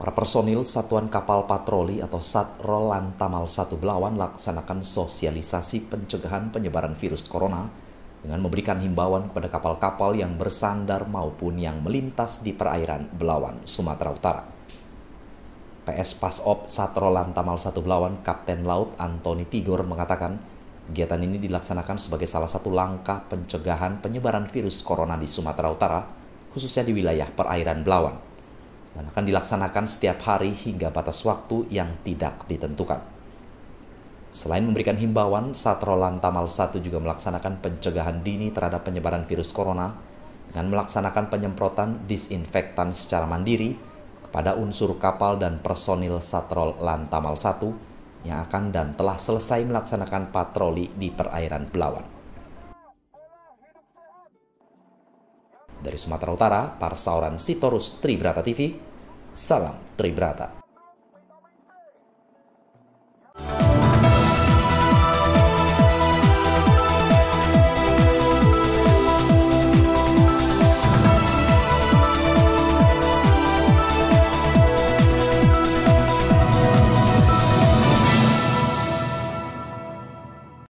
Para personil Satuan Kapal Patroli atau Satrol Lantamal 1 Belawan laksanakan sosialisasi pencegahan penyebaran virus corona dengan memberikan himbauan kepada kapal-kapal yang bersandar maupun yang melintas di perairan Belawan, Sumatera Utara. PS Pasop Satrol Lantamal 1 Belawan Kapten Laut Antoni Tigor mengatakan kegiatan ini dilaksanakan sebagai salah satu langkah pencegahan penyebaran virus corona di Sumatera Utara, khususnya di wilayah perairan Belawan, dan akan dilaksanakan setiap hari hingga batas waktu yang tidak ditentukan. Selain memberikan himbauan, Satrol Lantamal 1 juga melaksanakan pencegahan dini terhadap penyebaran virus corona dengan melaksanakan penyemprotan disinfektan secara mandiri kepada unsur kapal dan personil Satrol Lantamal 1 yang akan dan telah selesai melaksanakan patroli di perairan Belawan. Dari Sumatera Utara, Parsauran Sitorus Tribrata TV, salam Tribrata.